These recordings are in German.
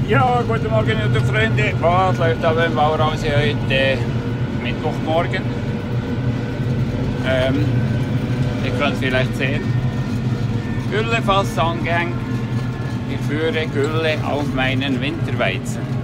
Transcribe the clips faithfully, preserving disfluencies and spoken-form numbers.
Ja, guten Morgen, liebe Freunde. Was läuft da beim Bauhaus heute äh, Mittwochmorgen? Ähm, ihr könnt es vielleicht sehen. Güllefass angehängt. Ich führe Gülle auf meinen Winterweizen.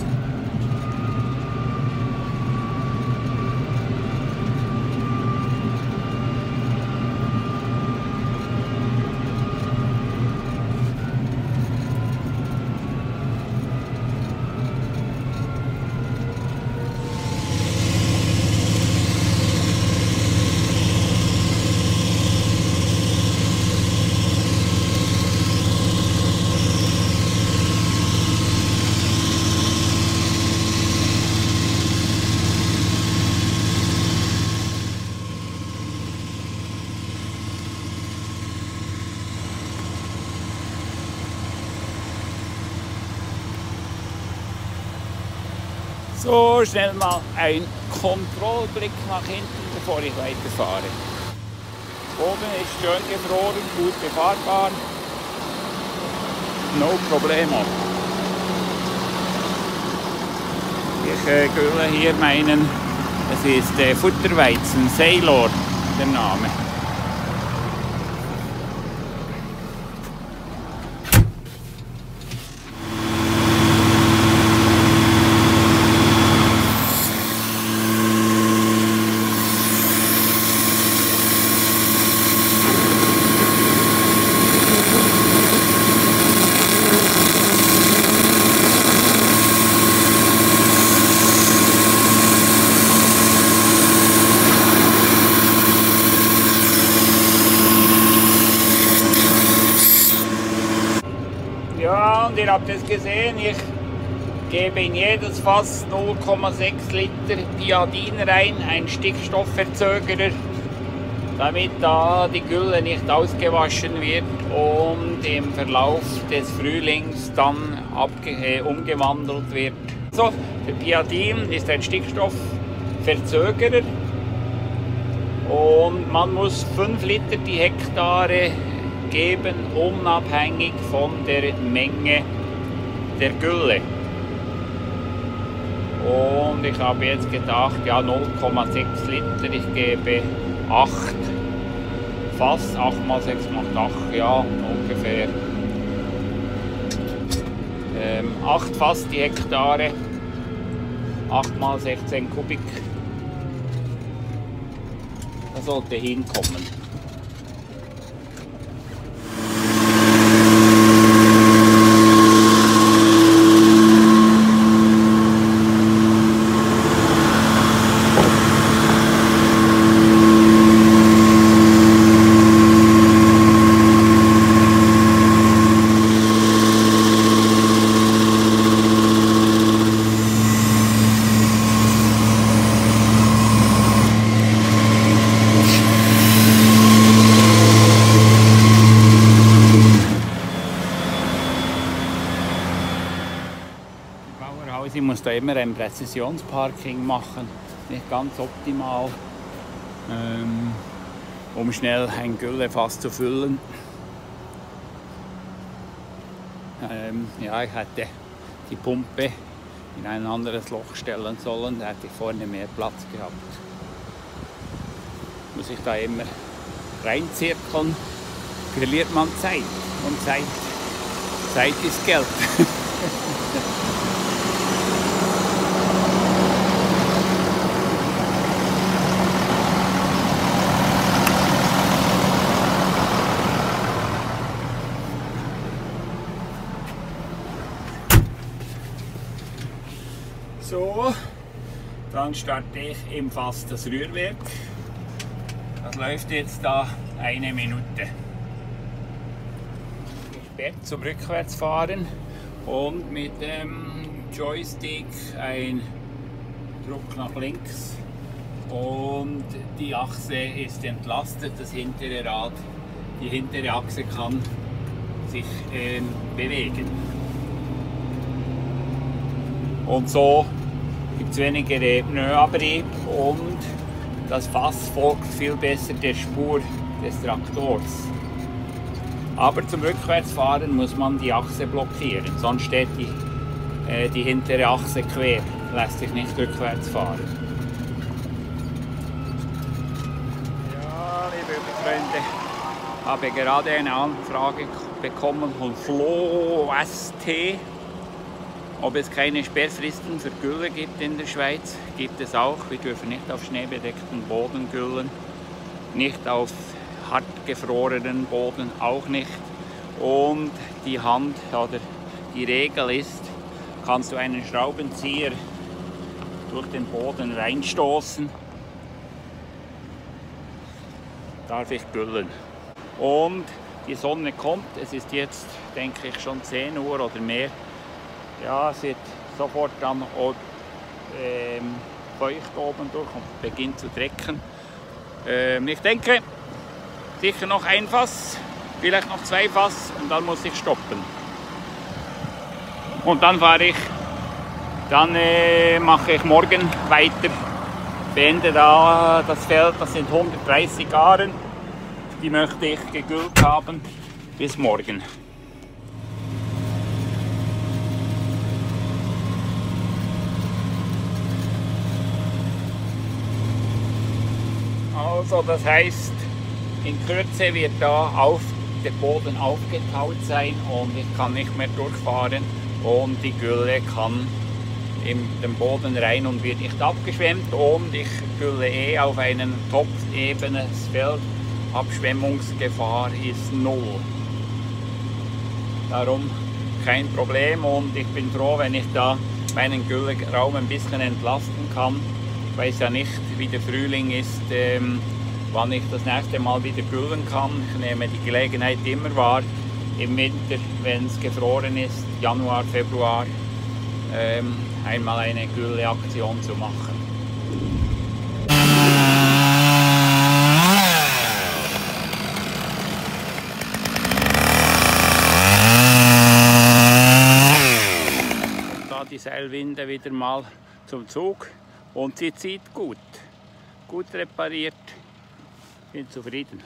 So, schnell mal ein Kontrollblick nach hinten, bevor ich weiterfahre. Boden ist schön gefroren, gut befahrbar. No problemo. Ich äh, gülle hier meinen, es ist äh, Futterweizen, Sailor der Name. Ja, und ihr habt es gesehen, ich gebe in jedes Fass null Komma sechs Liter Piadin rein, ein Stickstoffverzögerer, damit da die Gülle nicht ausgewaschen wird und im Verlauf des Frühlings dann abge äh, umgewandelt wird. So, der Piadin ist ein Stickstoffverzögerer und man muss fünf Liter die Hektare geben, unabhängig von der Menge der Gülle. Und ich habe jetzt gedacht, ja, null Komma sechs Liter, ich gebe acht Fass, acht mal sechs macht acht, ja, ungefähr ähm, acht Fass die Hektare, acht mal sechzehn Kubik. Das sollte hinkommen. Ich muss da immer ein Präzisionsparking machen, nicht ganz optimal, ähm, um schnell ein Güllefass zu füllen. Ähm, ja, ich hätte die Pumpe in ein anderes Loch stellen sollen, da hätte ich vorne mehr Platz gehabt. Muss ich da immer reinzirkeln, verliert man Zeit und Zeit, Zeit ist Geld. So, dann starte ich im Fass das Rührwerk. Das läuft jetzt da eine Minute. Ich werde zum Rückwärtsfahren und mit dem Joystick ein Druck nach links und die Achse ist entlastet, das hintere Rad, die hintere Achse kann sich äh, bewegen. Und so gibt es weniger Pneuabrieb und das Fass folgt viel besser der Spur des Traktors. Aber zum Rückwärtsfahren muss man die Achse blockieren, sonst steht die äh, die hintere Achse quer, lässt sich nicht rückwärts fahren. Ja, liebe Freunde, habe gerade eine Anfrage bekommen von Flo S T, ob es keine Sperrfristen für Gülle gibt in der Schweiz. Gibt es auch. Wir dürfen nicht auf schneebedeckten Boden güllen, nicht auf hart gefrorenen Boden auch nicht. Und die Hand oder die Regel ist, kannst du einen Schraubenzieher durch den Boden reinstoßen, darf ich güllen. Und die Sonne kommt, es ist jetzt, denke ich, schon zehn Uhr oder mehr. Ja, es wird sofort dann ähm, feucht oben durch und beginnt zu drecken. Ähm, ich denke, sicher noch ein Fass, vielleicht noch zwei Fass und dann muss ich stoppen. Und dann fahre ich, dann äh, mache ich morgen weiter, beende da das Feld, das sind hundertdreißig Aren, die möchte ich gegüllt haben bis morgen. Also das heißt, in Kürze wird da auf der Boden aufgetaut sein und ich kann nicht mehr durchfahren und die Gülle kann in den Boden rein und wird nicht abgeschwemmt und ich gülle eh auf einen topfebenes Feld. Abschwemmungsgefahr ist null. Darum kein Problem und ich bin froh, wenn ich da meinen Gülleraum ein bisschen entlasten kann. Ich weiß ja nicht, wie der Frühling ist, ähm, wann ich das nächste Mal wieder güllen kann. Ich nehme die Gelegenheit immer wahr, im Winter, wenn es gefroren ist, Januar, Februar, ähm, einmal eine Gülleaktion zu machen. Und da die Seilwinde wieder mal zum Zug. Und sie zieht gut, gut repariert, bin zufrieden.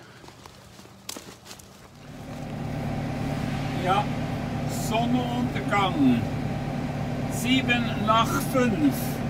Ja, Sonnenuntergang, sieben nach fünf.